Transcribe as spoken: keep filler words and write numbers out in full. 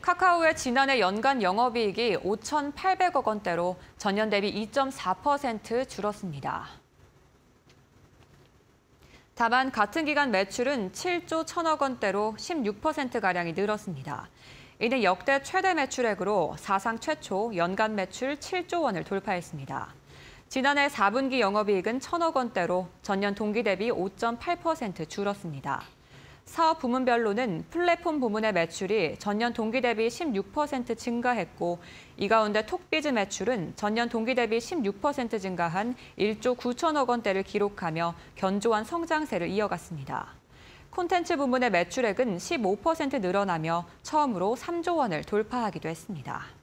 카카오의 지난해 연간 영업이익이 오천팔백억 원대로 전년 대비 이 점 사 퍼센트 줄었습니다. 다만 같은 기간 매출은 칠조 천억 원대로 십육 퍼센트가량이 늘었습니다. 이는 역대 최대 매출액으로 사상 최초 연간 매출 칠조 원을 돌파했습니다. 지난해 사 분기 영업이익은 천억 원대로 전년 동기 대비 오 점 팔 퍼센트 줄었습니다. 사업 부문별로는 플랫폼 부문의 매출이 전년 동기 대비 십육 퍼센트 증가했고, 이 가운데 톡비즈 매출은 전년 동기 대비 십육 퍼센트 증가한 일조 구천억 원대를 기록하며 견조한 성장세를 이어갔습니다. 콘텐츠 부문의 매출액은 십오 퍼센트 늘어나며 처음으로 삼조 원을 돌파하기도 했습니다.